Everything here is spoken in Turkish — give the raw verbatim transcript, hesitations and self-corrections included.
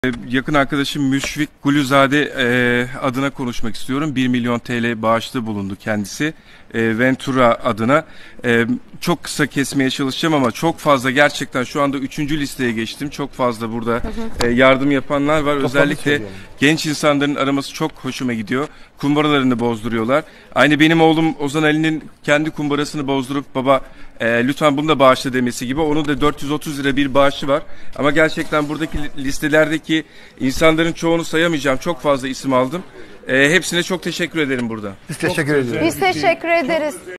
Yakın arkadaşım Müşfik Gülüzade e, adına konuşmak istiyorum. bir milyon T L bağışta bulundu kendisi. E, Ventura adına. E, çok kısa kesmeye çalışacağım ama çok fazla, gerçekten şu anda üçüncü listeye geçtim. Çok fazla burada hı hı. E, yardım yapanlar var. Özellikle genç insanların araması çok hoşuma gidiyor. Kumbaralarını bozduruyorlar. Aynı benim oğlum Ozan Ali'nin kendi kumbarasını bozdurup baba e, lütfen bunu da bağışla demesi gibi. Onun da dört yüz otuz lira bir bağışı var. Ama gerçekten buradaki listelerdeki insanların çoğunu sayamayacağım. Çok fazla isim aldım. E, hepsine çok teşekkür ederim burada. Biz teşekkür ediyoruz. Biz teşekkür ederiz.